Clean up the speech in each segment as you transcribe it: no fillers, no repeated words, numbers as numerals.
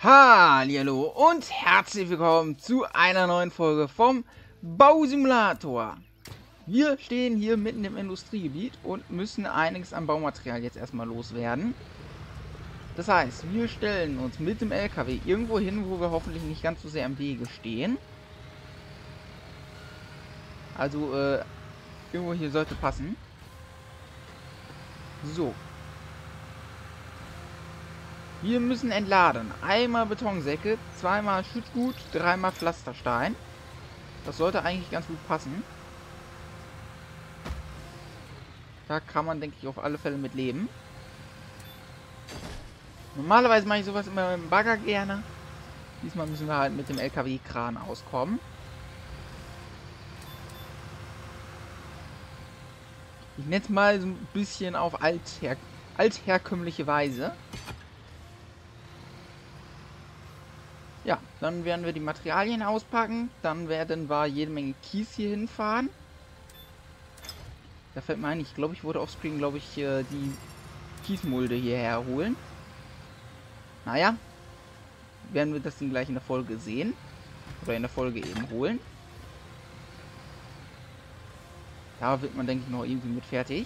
Hallihallo und herzlich willkommen zu einer neuen Folge vom Bausimulator. Wir stehen hier mitten im Industriegebiet und müssen einiges an Baumaterial jetzt erstmal loswerden. Das heißt, wir stellen uns mit dem LKW irgendwo hin, wo wir hoffentlich nicht ganz so sehr im Wege stehen. Also, irgendwo hier sollte passen. So. Wir müssen entladen. Einmal Betonsäcke, zweimal Schüttgut, dreimal Pflasterstein. Das sollte eigentlich ganz gut passen. Da kann man, denke ich, auf alle Fälle mit leben. Normalerweise mache ich sowas immer mit dem Bagger gerne. Diesmal müssen wir halt mit dem LKW-Kran auskommen. Ich nenne es mal so ein bisschen auf altherkömmliche Weise. Ja, dann werden wir die Materialien auspacken. Dann werden wir jede Menge Kies hier hinfahren. Da fällt mir ein, ich glaube, ich wurde offscreen, die Kiesmulde hierher holen. Naja, werden wir das dann gleich in der Folge sehen. Oder in der Folge eben holen. Da wird man, denke ich, noch irgendwie mit fertig.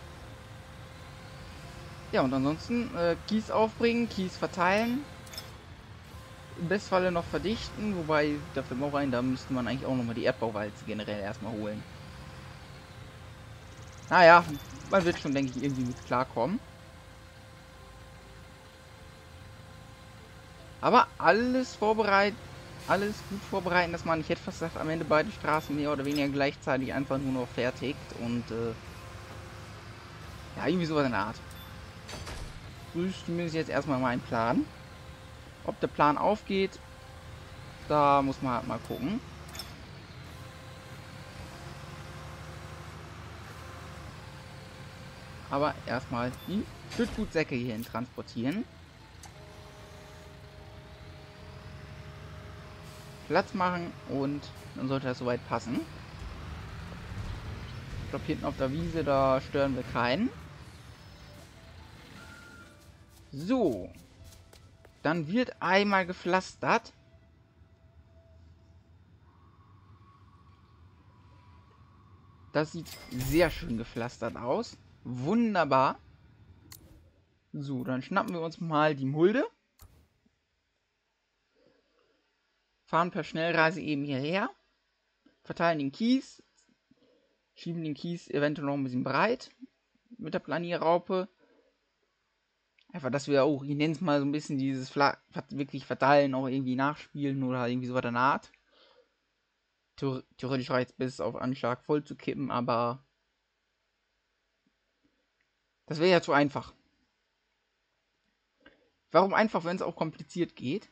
Ja, und ansonsten Kies aufbringen, Kies verteilen. Im Bestfalle noch verdichten, wobei, da fällt mir auch ein, da müsste man eigentlich auch nochmal die Erdbauwalze generell erstmal holen. Naja, man wird schon, denke ich, irgendwie mit klarkommen. Aber alles vorbereitet, alles gut vorbereiten, dass man, ich hätte fast gesagt, am Ende beide Straßen mehr oder weniger gleichzeitig einfach nur noch fertigt und ja, irgendwie sowas in der Art. So ist zumindest jetzt erstmal mein Plan. Ob der Plan aufgeht, da muss man halt mal gucken. Aber erstmal die Schüttgutsäcke hierhin transportieren. Platz machen und dann sollte das soweit passen. Ich glaube, hinten auf der Wiese, da stören wir keinen. So. Dann wird einmal gepflastert. Das sieht sehr schön gepflastert aus. Wunderbar. So, dann schnappen wir uns mal die Mulde. Fahren per Schnellreise eben hierher. Verteilen den Kies. Schieben den Kies eventuell noch ein bisschen breit. Mit der Planierraupe. Einfach, dass wir auch, ich nenne es mal so ein bisschen dieses wirklich verteilen, auch irgendwie nachspielen oder irgendwie so weiter Art. Theoretisch reicht es bis auf Anschlag voll zu kippen, aber das wäre ja zu einfach. Warum einfach, wenn es auch kompliziert geht?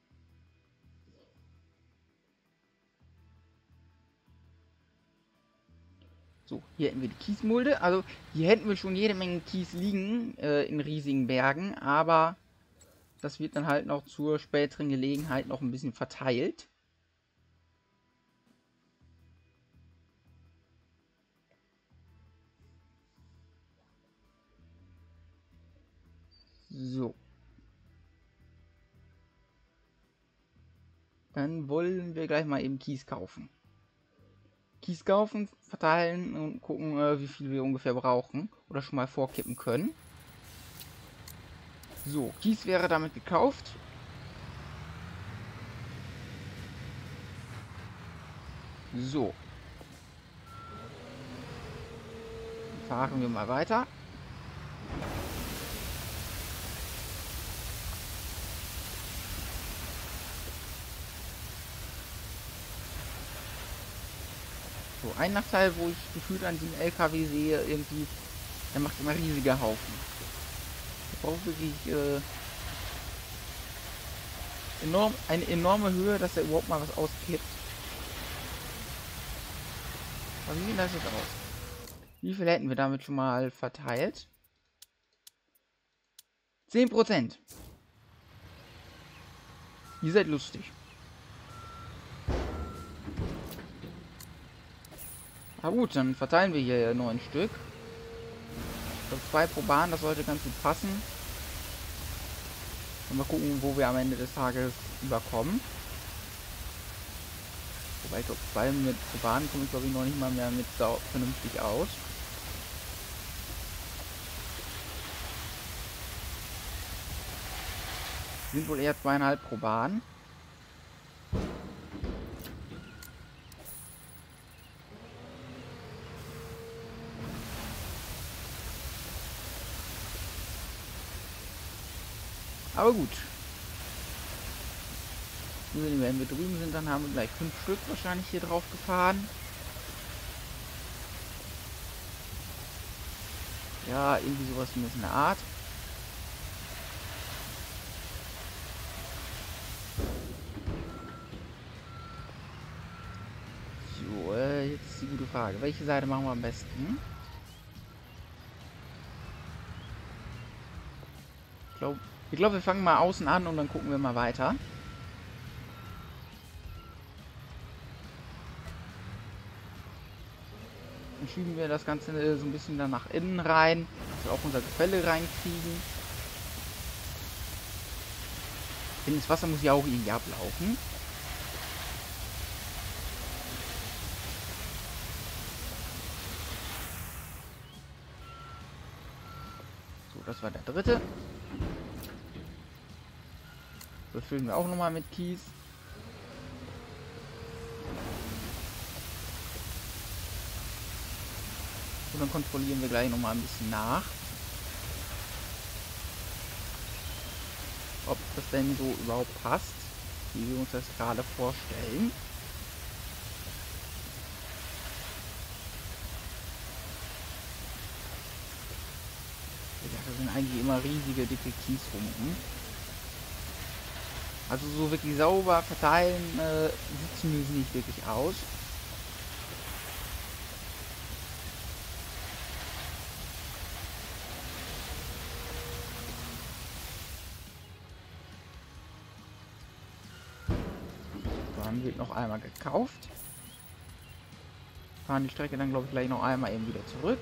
So, hier hätten wir die Kiesmulde. Also, hier hätten wir schon jede Menge Kies liegen in riesigen Bergen, aber das wird dann halt noch zur späteren Gelegenheit noch ein bisschen verteilt. So. Dann wollen wir gleich mal eben Kies kaufen. Kies kaufen, verteilen und gucken, wie viel wir ungefähr brauchen. Oder schon mal vorkippen können. So, Kies wäre damit gekauft. So. Fahren wir mal weiter. So, ein Nachteil, wo ich gefühlt an diesem LKW sehe, irgendwie, der macht immer riesige Haufen. Der braucht wirklich eine enorme Höhe, dass er überhaupt mal was auskippt. Aber wie sieht das jetzt aus? Wie viel hätten wir damit schon mal verteilt? 10%. Ihr seid lustig. Na gut, dann verteilen wir hier 9 Stück. Ich glaube 2 pro Bahn, das sollte ganz gut passen. Und mal gucken, wo wir am Ende des Tages überkommen. Wobei ich glaube, 2 mit Probanen komme ich glaube ich noch nicht mal mehr mit vernünftig aus. Sind wohl eher 2,5 Probanen. Aber gut. Wenn wir drüben sind, dann haben wir gleich 5 Stück wahrscheinlich hier drauf gefahren. Ja, irgendwie sowas in der Art. So, jetzt ist die gute Frage. Welche Seite machen wir am besten? Ich glaube, wir fangen mal außen an und dann gucken wir mal weiter. Dann schieben wir das Ganze so ein bisschen dann nach innen rein, dass wir auch unser Gefälle reinkriegen. Denn das Wasser muss ja auch irgendwie ablaufen. So, das war der dritte. Befüllen wir auch nochmal mit Kies. Und dann kontrollieren wir gleich nochmal ein bisschen nach. Ob das denn so überhaupt passt, wie wir uns das gerade vorstellen. Ja, das sind eigentlich immer riesige, dicke Kiesfunken. Also so wirklich sauber verteilen sieht zumindest nicht wirklich aus. Dann wird noch einmal gekauft. Fahren die Strecke dann glaube ich gleich noch einmal eben wieder zurück.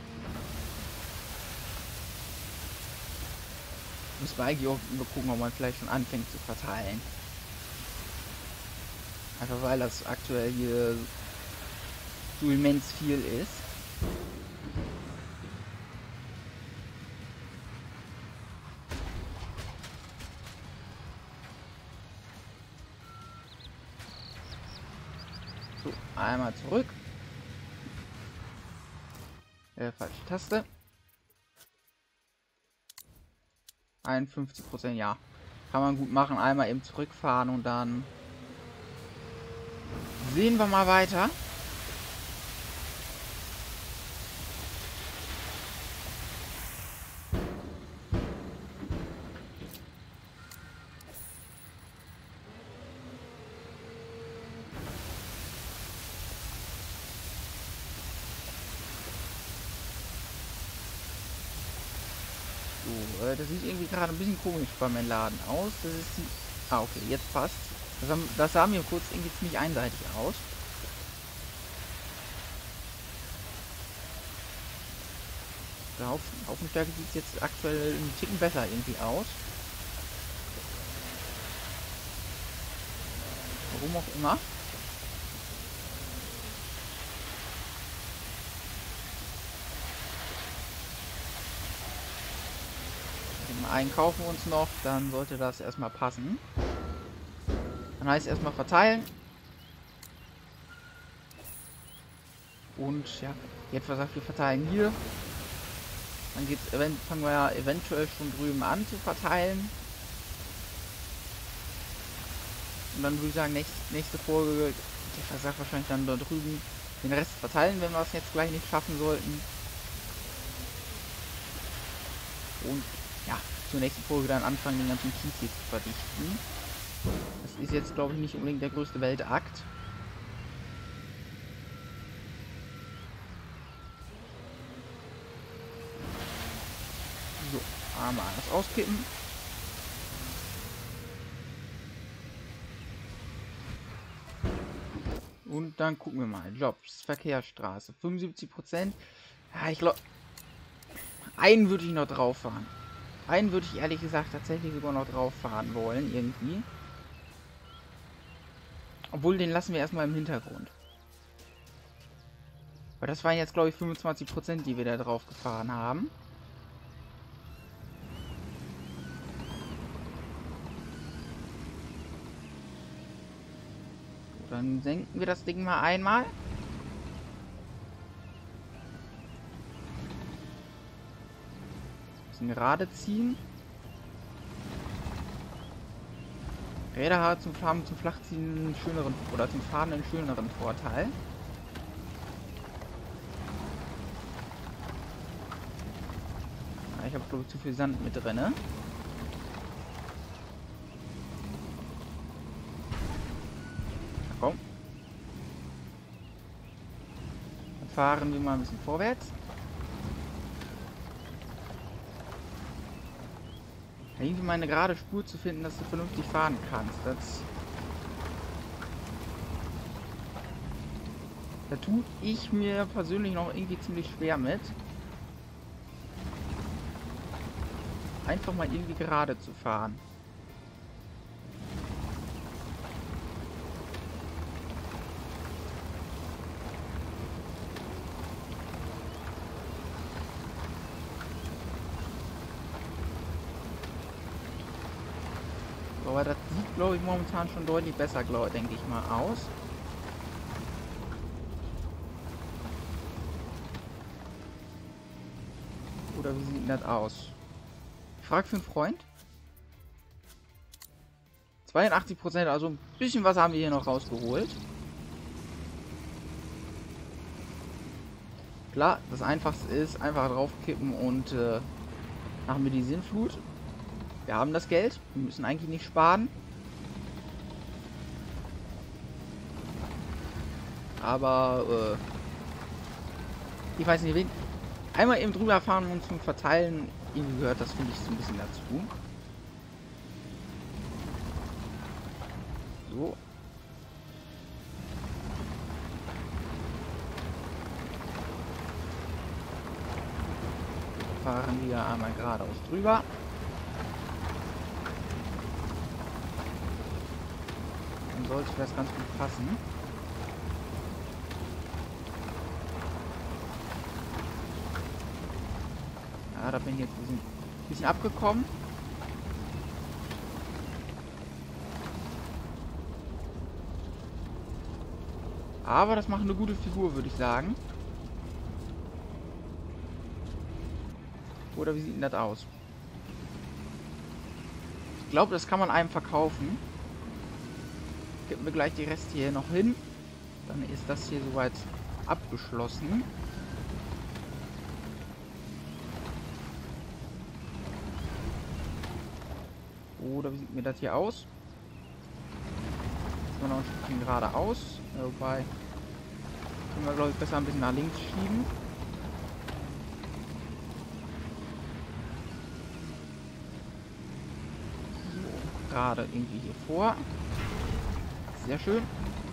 Müssen wir eigentlich auch gucken, ob man vielleicht schon anfängt zu verteilen. Einfach weil das aktuell hier so immens viel ist. So, einmal zurück. Falsche Taste. 51%, ja. Kann man gut machen. Einmal eben zurückfahren und dann sehen wir mal weiter. So, das sieht irgendwie gerade ein bisschen komisch beim Entladen aus. Das ist die... Ah, okay, jetzt passt. Das sah mir kurz irgendwie ziemlich einseitig aus. Der Haufenstärke sieht jetzt aktuell ein Ticken besser irgendwie aus. Warum auch immer. Einen kaufen wir uns noch, dann sollte das erstmal passen. Dann heißt erstmal verteilen. Und ja, jetzt gesagt, wir verteilen hier. Dann fangen wir ja eventuell schon drüben an zu verteilen. Und dann würde ich sagen, nächste Folge, ich versag wahrscheinlich dann da drüben den Rest verteilen, wenn wir es jetzt gleich nicht schaffen sollten. Und ja, zur nächsten Folge dann anfangen, den ganzen Kies hier zu verdichten. Das ist jetzt, glaube ich, nicht unbedingt der größte Weltakt. So, einmal das auskippen. Und dann gucken wir mal. Jobs, Verkehrsstraße, 75%. Ja, ich glaube, einen würde ich noch drauf fahren. Einen würde ich ehrlich gesagt tatsächlich sogar noch drauf fahren wollen, irgendwie. Obwohl, den lassen wir erstmal im Hintergrund. Weil das waren jetzt, glaube ich, 25%, die wir da drauf gefahren haben. So, dann senken wir das Ding mal einmal. Ein bisschen gerade ziehen. Räder hat zum Fahren, zum Flachziehen einen schöneren, oder zum Fahren einen schöneren Vorteil. Ja, ich habe, glaube ich, zu viel Sand mit drin. Na, komm. Dann fahren wir mal ein bisschen vorwärts. Irgendwie mal eine gerade Spur zu finden, dass du vernünftig fahren kannst. Da tue ich mir persönlich noch irgendwie ziemlich schwer mit. Einfach mal irgendwie gerade zu fahren. Aber das sieht, glaube ich, momentan schon deutlich besser, denke ich mal, aus. Oder wie sieht denn das aus? Ich frage für einen Freund. 82%, also ein bisschen was haben wir hier noch rausgeholt. Klar, das Einfachste ist einfach draufkippen und machen wir die Sinnflut. Wir haben das Geld, wir müssen eigentlich nicht sparen. Aber ich weiß nicht, einmal eben drüber fahren und zum Verteilen, irgendwie gehört das, finde ich, so ein bisschen dazu. So. Fahren wir einmal geradeaus drüber. Dann sollte das ganz gut passen. Ja, da bin ich jetzt ein bisschen abgekommen. Aber das macht eine gute Figur, würde ich sagen. Oder wie sieht denn das aus? Ich glaube, das kann man einem verkaufen. Geben wir gleich die Reste hier noch hin. Dann ist das hier soweit abgeschlossen. Oder wie sieht mir das hier aus? Jetzt noch ein Stückchen geradeaus. Wobei können wir, glaube ich, besser ein bisschen nach links schieben. So, gerade irgendwie hier vor. Sehr schön.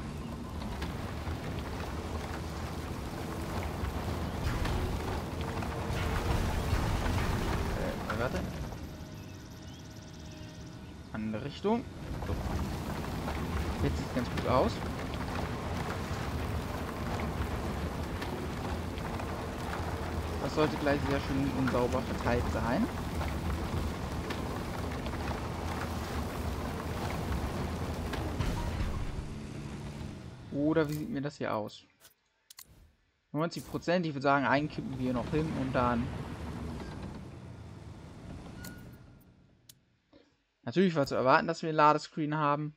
Warte. Andere Richtung. So. Jetzt sieht es ganz gut aus. Das sollte gleich sehr schön unsauber verteilt sein. Oder wie sieht mir das hier aus? 90%, ich würde sagen, einen kippen wir noch hin und dann... Natürlich war zu erwarten, dass wir einen Ladescreen haben.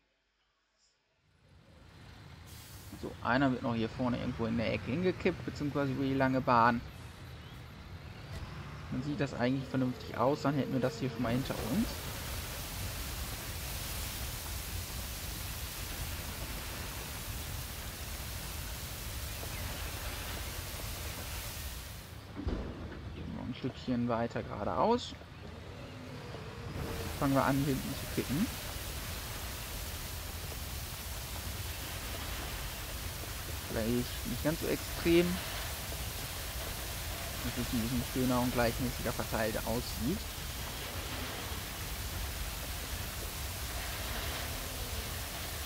So, einer wird noch hier vorne irgendwo in der Ecke hingekippt, beziehungsweise über die lange Bahn. Dann sieht das eigentlich vernünftig aus, dann hätten wir das hier schon mal hinter uns. Noch ein Stückchen weiter geradeaus. Fangen wir an, hinten zu kippen. Vielleicht nicht ganz so extrem. Dass es ein bisschen schöner und gleichmäßiger verteilt aussieht.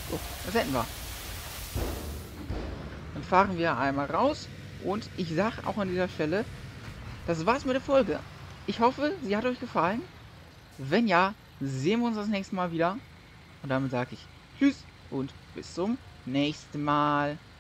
So, das hätten wir. Dann fahren wir einmal raus. Und ich sage auch an dieser Stelle, das war's mit der Folge. Ich hoffe, sie hat euch gefallen. Wenn ja, sehen wir uns das nächste Mal wieder. Und damit sage ich Tschüss und bis zum nächsten Mal.